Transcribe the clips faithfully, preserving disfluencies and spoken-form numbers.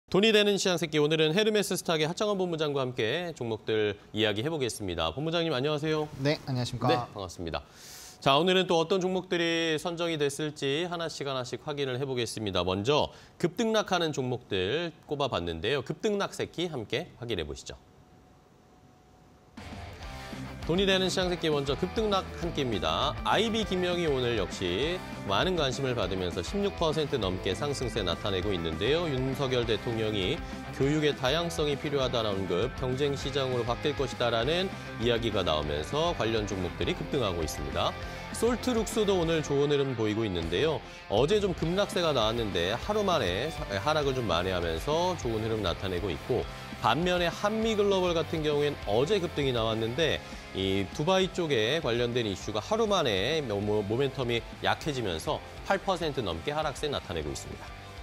돈이 되는 시장 새끼, 오늘은 헤르메스 스탁의 하창원 본부장과 함께 종목들 이야기해보겠습니다. 본부장님 안녕하세요. 네, 안녕하십니까. 네, 반갑습니다. 자, 오늘은 또 어떤 종목들이 선정이 됐을지 하나씩 하나씩 확인을 해보겠습니다. 먼저 급등락하는 종목들 꼽아봤는데요. 급등락 새끼 함께 확인해보시죠. 돈이 되는 시장 새끼 먼저 급등락 한 끼입니다. 아이비 김영이 오늘 역시 많은 관심을 받으면서 십육 퍼센트 넘게 상승세 나타내고 있는데요. 윤석열 대통령이 교육의 다양성이 필요하다는 언급, 경쟁 시장으로 바뀔 것이다라는 이야기가 나오면서 관련 종목들이 급등하고 있습니다. 솔트룩스도 오늘 좋은 흐름 보이고 있는데요. 어제 좀 급락세가 나왔는데 하루 만에 하락을 좀 만회하면서 좋은 흐름 나타내고 있고, 반면에 한미글로벌 같은 경우엔 어제 급등이 나왔는데 이 두바이 쪽에 관련된 이슈가 하루 만에 모멘텀이 약해지면서 팔 퍼센트 넘게 하락세 나타내고 있습니다.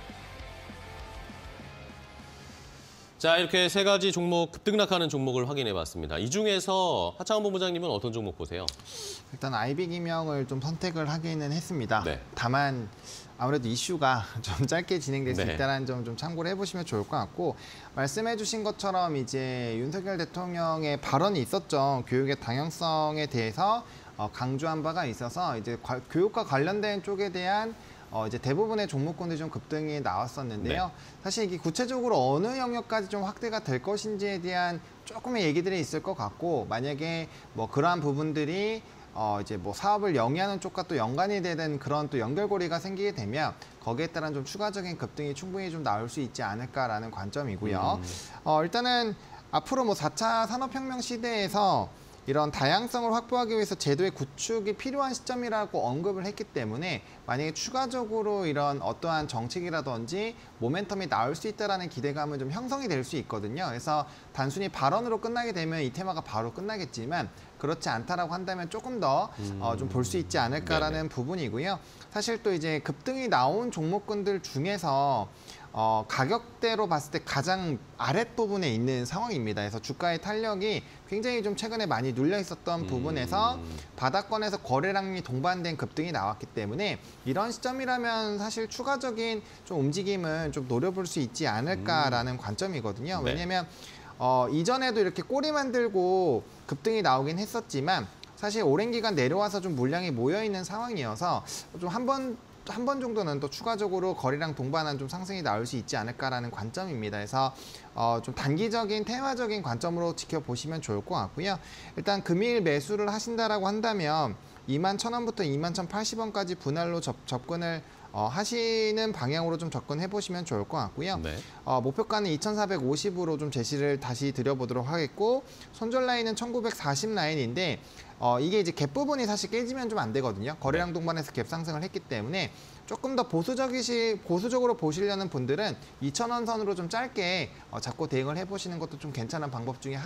자, 이렇게 세 가지 종목 급등락하는 종목을 확인해봤습니다. 이 중에서 하창원 본부장님은 어떤 종목 보세요? 일단 아이비 김영을 좀 선택을 하기는 했습니다. 네. 다만 아무래도 이슈가 좀 짧게 진행될 수 네. 있다는 점 좀 참고를 해보시면 좋을 것 같고, 말씀해주신 것처럼 이제 윤석열 대통령의 발언이 있었죠. 교육의 다양성에 대해서 강조한 바가 있어서 이제 교육과 관련된 쪽에 대한 어 이제 대부분의 종목군들이 좀 급등이 나왔었는데요. 네. 사실 이게 구체적으로 어느 영역까지 좀 확대가 될 것인지에 대한 조금의 얘기들이 있을 것 같고, 만약에 뭐 그러한 부분들이 어 이제 뭐 사업을 영위하는 쪽과 또 연관이 되는 그런 또 연결고리가 생기게 되면 거기에 따른 좀 추가적인 급등이 충분히 좀 나올 수 있지 않을까라는 관점이고요. 음. 어 일단은 앞으로 뭐 사 차 산업혁명 시대에서 이런 다양성을 확보하기 위해서 제도의 구축이 필요한 시점이라고 언급을 했기 때문에, 만약에 추가적으로 이런 어떠한 정책이라든지 모멘텀이 나올 수 있다는 기대감은 좀 형성이 될 수 있거든요. 그래서 단순히 발언으로 끝나게 되면 이 테마가 바로 끝나겠지만, 그렇지 않다라고 한다면 조금 더 좀 볼 수 있지 않을까라는 네네. 부분이고요. 사실 또 이제 급등이 나온 종목군들 중에서 어, 가격대로 봤을 때 가장 아랫부분에 있는 상황입니다. 그래서 주가의 탄력이 굉장히 좀 최근에 많이 눌려 있었던 음... 부분에서 바닥권에서 거래량이 동반된 급등이 나왔기 때문에, 이런 시점이라면 사실 추가적인 좀 움직임은 좀 노려볼 수 있지 않을까라는 음... 관점이거든요. 네. 왜냐하면 어, 이전에도 이렇게 꼬리 만들고 급등이 나오긴 했었지만, 사실 오랜 기간 내려와서 좀 물량이 모여있는 상황이어서 좀 한번 한 번 정도는 또 추가적으로 거래량 동반한 좀 상승이 나올 수 있지 않을까라는 관점입니다. 그래서 어, 좀 단기적인 테마적인 관점으로 지켜보시면 좋을 것 같고요. 일단 금일 매수를 하신다라고 한다면 이만 천 원부터 이만 천팔십 원까지 분할로 접, 접근을 어, 하시는 방향으로 좀 접근해 보시면 좋을 것 같고요. 네. 어, 목표가는 이천사백오십으로 좀 제시를 다시 드려보도록 하겠고, 손절 라인은 천구백사십 라인인데 어, 이게 이제 갭 부분이 사실 깨지면 좀 안 되거든요. 거래량 동반해서 갭 상승을 했기 때문에 조금 더 보수적이시, 보수적으로 보시려는 분들은 이천 원 선으로 좀 짧게 어, 잡고 대응을 해보시는 것도 좀 괜찮은 방법 중에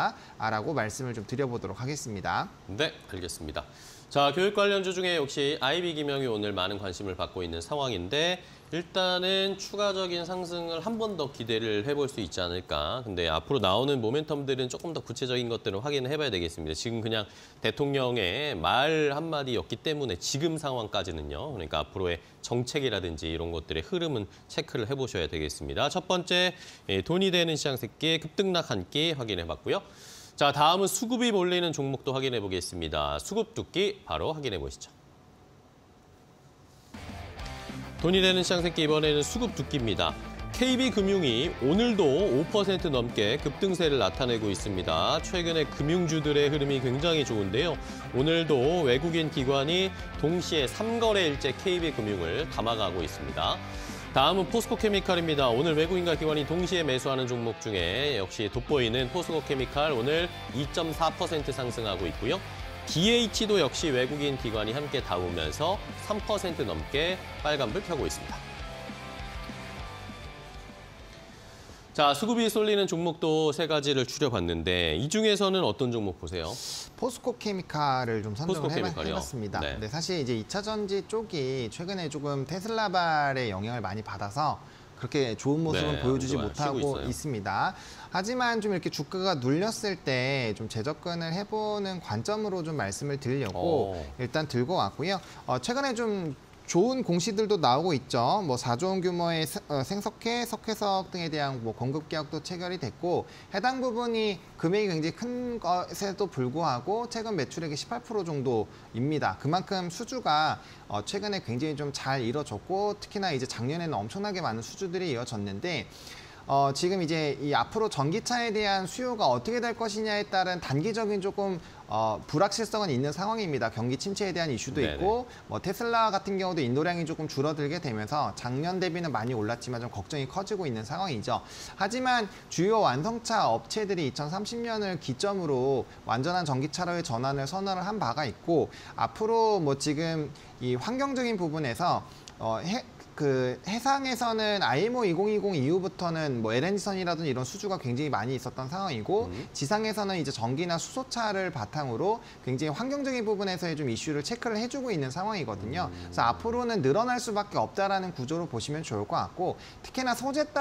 하나다라고 말씀을 좀 드려보도록 하겠습니다. 네, 알겠습니다. 자, 교육 관련주 중에 역시 아이비 김영이 오늘 많은 관심을 받고 있는 상황인데, 일단은 추가적인 상승을 한 번 더 기대를 해볼 수 있지 않을까. 근데 앞으로 나오는 모멘텀들은 조금 더 구체적인 것들을 확인을 해봐야 되겠습니다. 지금 그냥 대통령의 말 한마디였기 때문에 지금 상황까지는요. 그러니까 앞으로의 정책이라든지 이런 것들의 흐름은 체크를 해보셔야 되겠습니다. 첫 번째, 돈이 되는 시장 새끼 급등락 한 끼 확인해봤고요. 자, 다음은 수급이 몰리는 종목도 확인해 보겠습니다. 수급 두 끼 바로 확인해 보시죠. 돈이 되는 시장 새끼, 이번에는 수급 두 끼입니다. 케이비금융이 오늘도 오 퍼센트 넘게 급등세를 나타내고 있습니다. 최근에 금융주들의 흐름이 굉장히 좋은데요. 오늘도 외국인 기관이 동시에 삼 거래일째 케이비금융을 담아가고 있습니다. 다음은 포스코케미칼입니다. 오늘 외국인과 기관이 동시에 매수하는 종목 중에 역시 돋보이는 포스코케미칼, 오늘 이 점 사 퍼센트 상승하고 있고요. 디에이치도 역시 외국인 기관이 함께 담으면서 삼 퍼센트 넘게 빨간불 켜고 있습니다. 자, 수급이 쏠리는 종목도 세 가지를 추려봤는데, 이 중에서는 어떤 종목 보세요? 포스코케미칼을 좀 선정을 포스코 해봤습니다. 네. 근데 사실 이제 이 차 전지 쪽이 최근에 조금 테슬라발의 영향을 많이 받아서 그렇게 좋은 모습은 네, 보여주지 못하고 있습니다. 하지만 좀 이렇게 주가가 눌렸을 때 좀 재접근을 해보는 관점으로 좀 말씀을 드리려고 오. 일단 들고 왔고요. 어, 최근에 좀 좋은 공시들도 나오고 있죠. 뭐 사조 원 규모의 생석회, 석회석 등에 대한 뭐 공급 계약도 체결이 됐고 해당 부분이 금액이 굉장히 큰 것에도 불구하고 최근 매출액이 십팔 퍼센트 정도입니다. 그만큼 수주가 어 최근에 굉장히 좀 잘 이뤄졌고 특히나 이제 작년에는 엄청나게 많은 수주들이 이어졌는데 어, 지금 이제 이 앞으로 전기차에 대한 수요가 어떻게 될 것이냐에 따른 단기적인 조금 어, 불확실성은 있는 상황입니다. 경기 침체에 대한 이슈도 네네. 있고 뭐 테슬라 같은 경우도 인도량이 조금 줄어들게 되면서 작년 대비는 많이 올랐지만 좀 걱정이 커지고 있는 상황이죠. 하지만 주요 완성차 업체들이 이천삼십 년을 기점으로 완전한 전기차로의 전환을 선언을 한 바가 있고 앞으로 뭐 지금 이 환경적인 부분에서 어, 해, 그 해상에서는 아이엠오 이천이십 이후부터는 뭐 엘엔지선이라든지 이런 수주가 굉장히 많이 있었던 상황이고 음. 지상에서는 이제 전기나 수소차를 바탕으로 굉장히 환경적인 부분에서의 좀 이슈를 체크를 해주고 있는 상황이거든요. 음. 그래서 앞으로는 늘어날 수밖에 없다라는 구조로 보시면 좋을 것 같고 특히나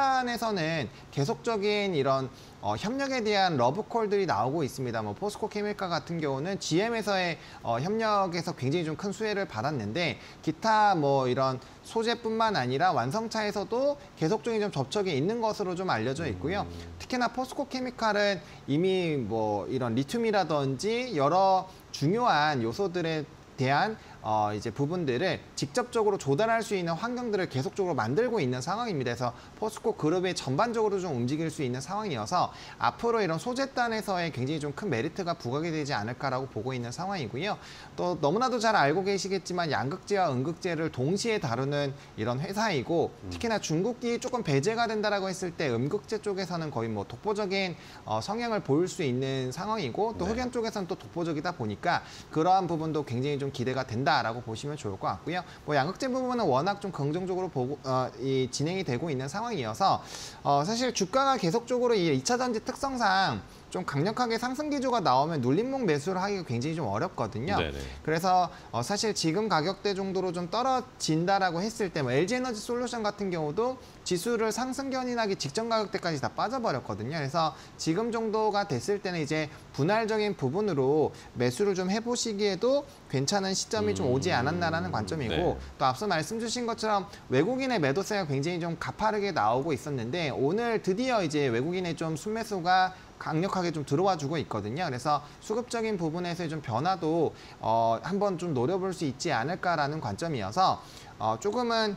소재단에서는 계속적인 이런 어, 협력에 대한 러브콜들이 나오고 있습니다. 뭐 포스코 케미칼 같은 경우는 지엠에서의 어, 협력에서 굉장히 좀 큰 수혜를 받았는데 기타 뭐 이런 소재뿐만 아니라 완성차에서도 계속적인 좀 접촉이 있는 것으로 좀 알려져 있고요. 특히나 포스코 케미칼은 이미 뭐 이런 리튬이라든지 여러 중요한 요소들에 대한 어, 이제 부분들을 직접적으로 조달할 수 있는 환경들을 계속적으로 만들고 있는 상황입니다. 그래서 포스코 그룹이 전반적으로 좀 움직일 수 있는 상황이어서 앞으로 이런 소재단에서의 굉장히 좀 큰 메리트가 부각이 되지 않을까라고 보고 있는 상황이고요. 또 너무나도 잘 알고 계시겠지만 양극재와 음극재를 동시에 다루는 이런 회사이고 특히나 중국이 조금 배제가 된다라고 했을 때 음극재 쪽에서는 거의 뭐 독보적인 어, 성향을 보일 수 있는 상황이고 또 네. 흑연 쪽에서는 또 독보적이다 보니까 그러한 부분도 굉장히 좀 기대가 된다. 라고 보시면 좋을 것 같고요. 뭐 양극재 부분은 워낙 좀 긍정적으로 보고 어, 이 진행이 되고 있는 상황이어서 어, 사실 주가가 계속적으로 이 이 차 전지 특성상 좀 강력하게 상승 기조가 나오면 눌림목 매수를 하기가 굉장히 좀 어렵거든요. 네네. 그래서 어, 사실 지금 가격대 정도로 좀 떨어진다라고 했을 때 뭐 엘지에너지 솔루션 같은 경우도 지수를 상승 견인하기 직전 가격대까지 다 빠져버렸거든요. 그래서 지금 정도가 됐을 때는 이제 분할적인 부분으로 매수를 좀 해보시기에도 괜찮은 시점이 음... 좀 오지 않았나라는 관점이고 네. 또 앞서 말씀 주신 것처럼 외국인의 매도세가 굉장히 좀 가파르게 나오고 있었는데 오늘 드디어 이제 외국인의 좀 순매수가 강력하게 좀 들어와 주고 있거든요. 그래서 수급적인 부분에서의 좀 변화도 어, 한번 좀 노려볼 수 있지 않을까라는 관점이어서 어, 조금은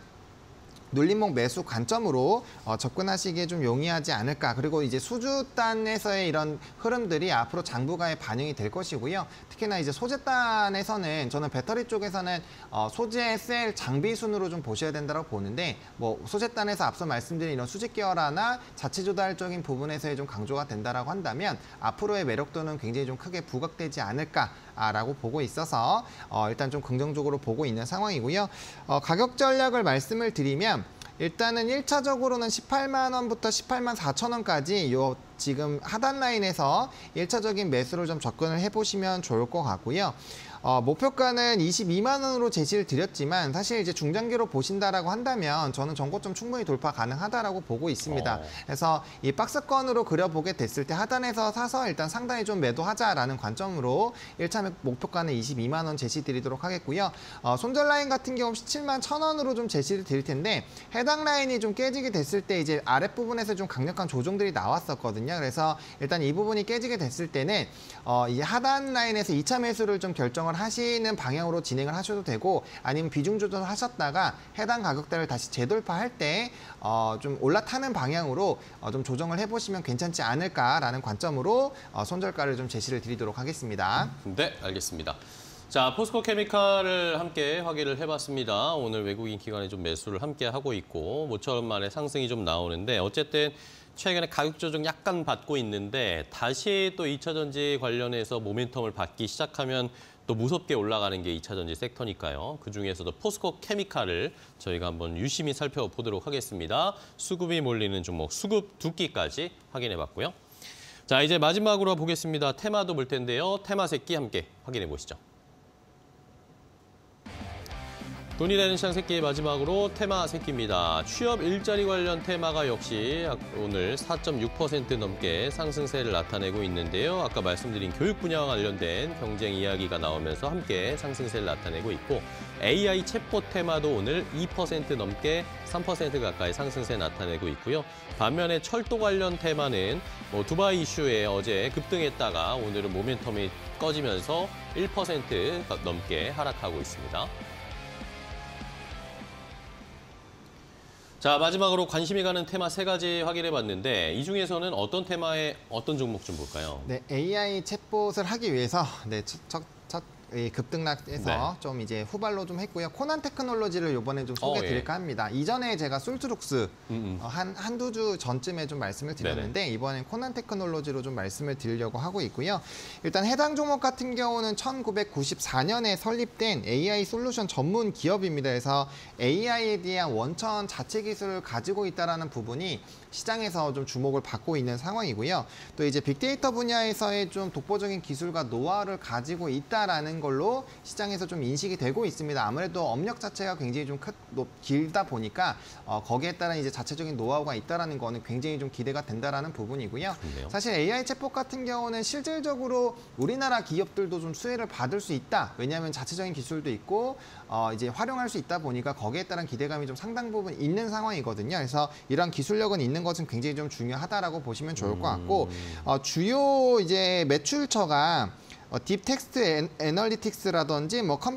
눌림목 매수 관점으로 어, 접근하시기에 좀 용이하지 않을까. 그리고 이제 수주단에서의 이런 흐름들이 앞으로 장부가에 반영이 될 것이고요. 특히나 이제 소재단에서는 저는 배터리 쪽에서는 어, 소재, 셀, 장비 순으로 좀 보셔야 된다고 보는데 뭐 소재단에서 앞서 말씀드린 이런 수직 계열화나 자체 조달적인 부분에서의 좀 강조가 된다라고 한다면 앞으로의 매력도는 굉장히 좀 크게 부각되지 않을까라고 보고 있어서 어, 일단 좀 긍정적으로 보고 있는 상황이고요. 어, 가격 전략을 말씀을 드리면 일단은 일 차적으로는 십팔만 원부터 십팔만 사천 원까지 요 지금 하단 라인에서 일 차적인 매수를 좀 접근을 해보시면 좋을 것 같고요. 어, 목표가는 이십이만 원으로 제시를 드렸지만 사실 이제 중장기로 보신다라고 한다면 저는 전고점 충분히 돌파 가능하다라고 보고 있습니다. 어. 그래서 이 박스권으로 그려보게 됐을 때 하단에서 사서 일단 상단에 좀 매도하자라는 관점으로 일 차 목표가는 이십이만 원 제시 드리도록 하겠고요. 어, 손절 라인 같은 경우 십칠만 천 원으로 좀 제시를 드릴 텐데 해당 라인이 좀 깨지게 됐을 때 이제 아랫부분에서 좀 강력한 조정들이 나왔었거든요. 그래서 일단 이 부분이 깨지게 됐을 때는 어, 이 하단 라인에서 이 차 매수를 좀 결정을 하시는 방향으로 진행을 하셔도 되고 아니면 비중 조정을 하셨다가 해당 가격대를 다시 재돌파할 때 어, 좀 올라타는 방향으로 어, 좀 조정을 해보시면 괜찮지 않을까라는 관점으로 어, 손절가를 좀 제시를 드리도록 하겠습니다. 네, 알겠습니다. 자, 포스코 케미칼을 함께 확인을 해봤습니다. 오늘 외국인 기관에 좀 매수를 함께 하고 있고 모처럼 만에 상승이 좀 나오는데 어쨌든 최근에 가격 조정 약간 받고 있는데 다시 또 이 차 전지 관련해서 모멘텀을 받기 시작하면 또 무섭게 올라가는 게 이 차 전지 섹터니까요. 그중에서도 포스코 케미칼을 저희가 한번 유심히 살펴보도록 하겠습니다. 수급이 몰리는 종목, 수급 두끼까지 확인해봤고요. 자, 이제 마지막으로 보겠습니다. 테마도 볼 텐데요. 테마 새끼 함께 확인해 보시죠. 돈이 되는 시장 새끼 마지막으로 테마 새끼입니다. 취업 일자리 관련 테마가 역시 오늘 사 점 육 퍼센트 넘게 상승세를 나타내고 있는데요. 아까 말씀드린 교육 분야와 관련된 경쟁 이야기가 나오면서 함께 상승세를 나타내고 있고 에이아이 챗봇 테마도 오늘 이 퍼센트 넘게 삼 퍼센트 가까이 상승세 나타내고 있고요. 반면에 철도 관련 테마는 뭐 두바이 이슈에 어제 급등했다가 오늘은 모멘텀이 꺼지면서 일 퍼센트 넘게 하락하고 있습니다. 자, 마지막으로 관심이 가는 테마 세 가지 확인해 봤는데 이 중에서는 어떤 테마에 어떤 종목 좀 볼까요? 네, 에이아이 챗봇을 하기 위해서 네, 첫, 첫, 첫 급등락해서 네. 좀 이제 후발로 좀 했고요. 코난 테크놀로지를 이번에 좀 소개해 드릴까 어, 예. 합니다. 이전에 제가 솔트룩스 음, 음. 한, 한두 주 전쯤에 좀 말씀을 드렸는데 네네. 이번엔 코난 테크놀로지로 좀 말씀을 드리려고 하고 있고요. 일단 해당 종목 같은 경우는 천구백구십사 년에 설립된 에이아이 솔루션 전문 기업입니다. 그래서 에이아이에 대한 원천 자체 기술을 가지고 있다는 부분이 시장에서 좀 주목을 받고 있는 상황이고요. 또 이제 빅데이터 분야에서의 좀 독보적인 기술과 노하우를 가지고 있다라는 걸로 시장에서 좀 인식이 되고 있습니다. 아무래도 업력 자체가 굉장히 좀 크, 높, 길다 보니까 어, 거기에 따른 이제 자체적인 노하우가 있다라는 거는 굉장히 좀 기대가 된다라는 부분이고요. 그래요? 사실 에이아이 챗봇 같은 경우는 실질적으로 우리나라 기업들도 좀 수혜를 받을 수 있다. 왜냐하면 자체적인 기술도 있고 어, 이제 활용할 수 있다 보니까 거기에 따른 기대감이 좀 상당 부분 있는 상황이거든요. 그래서 이런 기술력은 있는 것은 굉장히 좀 중요하다라고 보시면 좋을 것 같고 어, 주요 이제 매출처가 어, 딥텍스트 애널리틱스라든지 뭐 컴,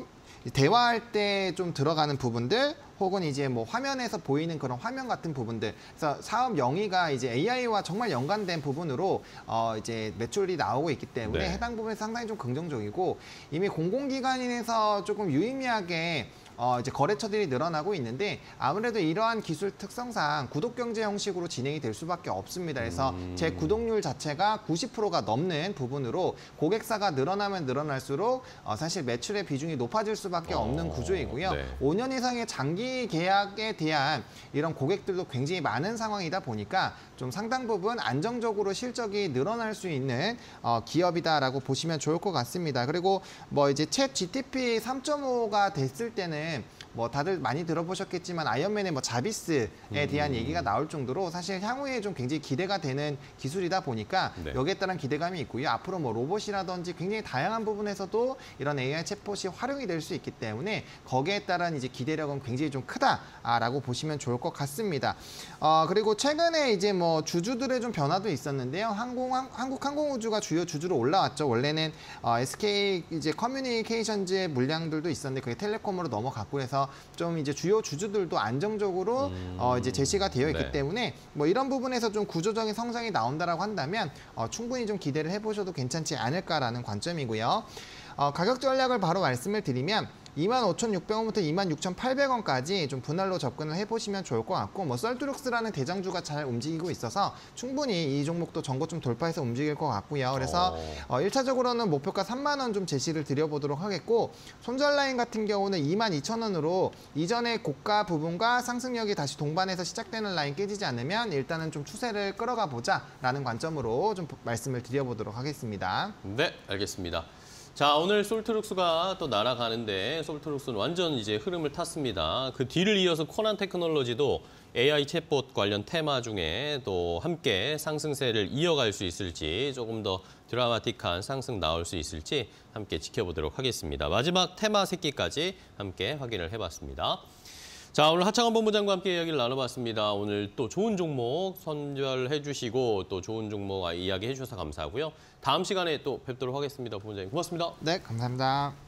대화할 때 좀 들어가는 부분들 혹은 이제 뭐 화면에서 보이는 그런 화면 같은 부분들. 그래서 사업 영위가 이제 에이아이와 정말 연관된 부분으로 어 이제 매출이 나오고 있기 때문에 네. 해당 부분에서 상당히 좀 긍정적이고 이미 공공기관에서 조금 유의미하게 어 이제 거래처들이 늘어나고 있는데 아무래도 이러한 기술 특성상 구독 경제 형식으로 진행이 될 수밖에 없습니다. 그래서 음... 제 구독률 자체가 구십 퍼센트가 넘는 부분으로 고객사가 늘어나면 늘어날수록 어 사실 매출의 비중이 높아질 수밖에 없는 어... 구조이고요. 네. 오 년 이상의 장기 계약에 대한 이런 고객들도 굉장히 많은 상황이다 보니까 좀 상당 부분 안정적으로 실적이 늘어날 수 있는 어 기업이다라고 보시면 좋을 것 같습니다. 그리고 뭐 이제 챗 지티피 삼 점 오가 됐을 때는 뭐 다들 많이 들어보셨겠지만 아이언맨의 뭐 자비스에 대한 음. 얘기가 나올 정도로 사실 향후에 좀 굉장히 기대가 되는 기술이다 보니까 네. 여기에 따른 기대감이 있고요. 앞으로 뭐 로봇이라든지 굉장히 다양한 부분에서도 이런 에이아이 챗봇이 활용이 될 수 있기 때문에 거기에 따른 이제 기대력은 굉장히 좀 크다라고 보시면 좋을 것 같습니다. 어, 그리고 최근에 이제 뭐 주주들의 좀 변화도 있었는데요. 항공, 항, 한국항공우주가 주요 주주로 올라왔죠. 원래는 어, 에스케이 이제 커뮤니케이션즈의 물량들도 있었는데 그게 텔레콤으로 넘어갔고 해서 좀 이제 주요 주주들도 안정적으로 음, 어 이제 제시가 되어 있기 네. 때문에 뭐 이런 부분에서 좀 구조적인 성장이 나온다라고 한다면 어 충분히 좀 기대를 해보셔도 괜찮지 않을까라는 관점이고요. 어 가격 전략을 바로 말씀을 드리면 이만 오천육백 원부터 이만 육천팔백 원까지 좀 분할로 접근을 해보시면 좋을 것 같고 뭐 썰트룩스라는 대장주가 잘 움직이고 있어서 충분히 이 종목도 전고점 돌파해서 움직일 것 같고요. 그래서 어, 일 차적으로는 목표가 삼만 원 좀 제시를 드려보도록 하겠고 손절 라인 같은 경우는 이만 이천 원으로 이전의 고가 부분과 상승력이 다시 동반해서 시작되는 라인 깨지지 않으면 일단은 좀 추세를 끌어가 보자라는 관점으로 좀 말씀을 드려보도록 하겠습니다. 네, 알겠습니다. 자, 오늘 솔트룩스가 또 날아가는데 솔트룩스는 완전 이제 흐름을 탔습니다. 그 뒤를 이어서 코난 테크놀로지도 에이아이 챗봇 관련 테마 중에 또 함께 상승세를 이어갈 수 있을지 조금 더 드라마틱한 상승 나올 수 있을지 함께 지켜보도록 하겠습니다. 마지막 테마 새끼까지 함께 확인을 해봤습니다. 자, 오늘 하창원 본부장과 함께 이야기를 나눠봤습니다. 오늘 또 좋은 종목 선별해 주시고 또 좋은 종목 이야기해 주셔서 감사하고요. 다음 시간에 또 뵙도록 하겠습니다. 본부장님 고맙습니다. 네, 감사합니다.